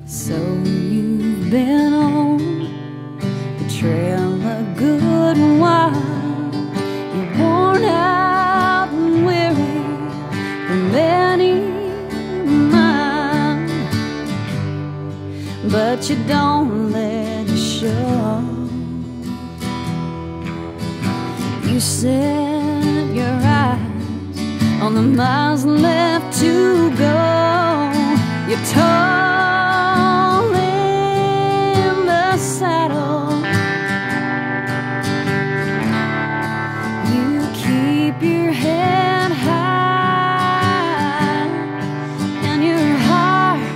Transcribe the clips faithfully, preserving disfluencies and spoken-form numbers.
So you've been on the trail a good while. You're worn out and weary from many miles, but you don't let it show. You set your eyes on the miles left to go. You're tall in the saddle. You keep your head high and your heart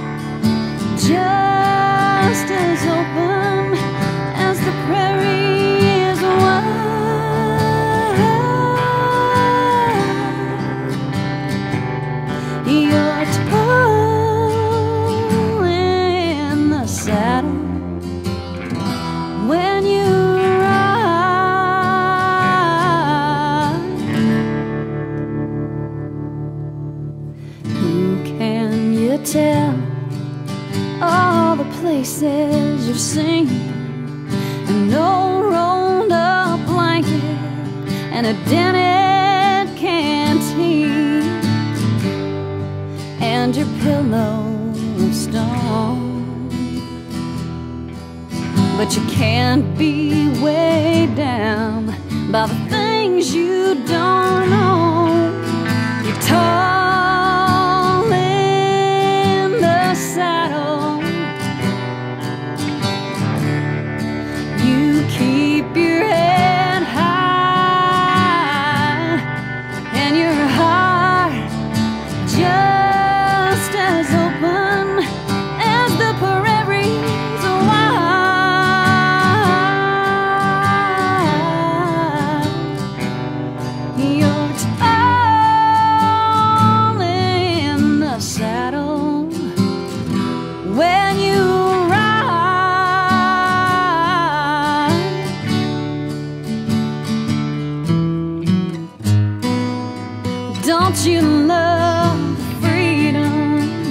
just as open as the prairie is wide. You're tall in the saddle when you ride. Who can you tell all the places you've seen? An old rolled up blanket and a dented canteen, and your pillow of stone. But you can't be weighed down by the things you don't know. You're tall in the saddle. You keep your head high and your heart just as open as the prairie's wide. You're tall in the saddle when you ride. Don't you love freedom?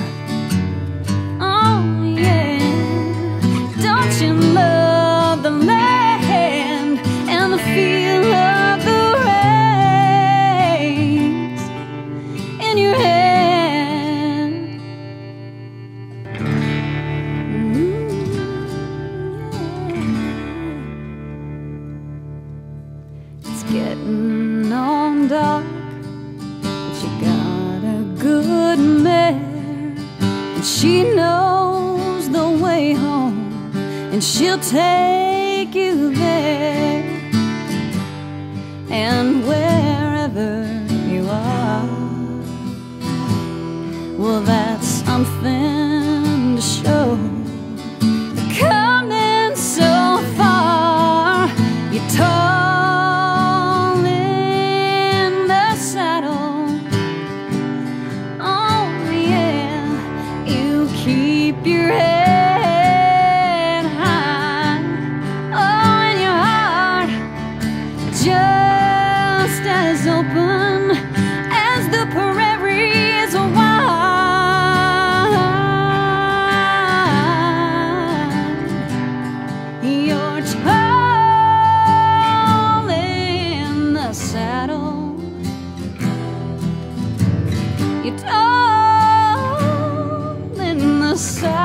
Oh yeah. Don't you love the land and the feel of the reins in your hand? Mm, yeah. It's getting on dark, but you got a good mare, and she knows the way home, and she'll take you there. And wherever you are, well, that's something to show. Coming so far, you're tall in the saddle. Oh yeah, you keep your head high. Oh, and your heart just as open as the prairie is wide. You're tall in the saddle. You're tall in the saddle.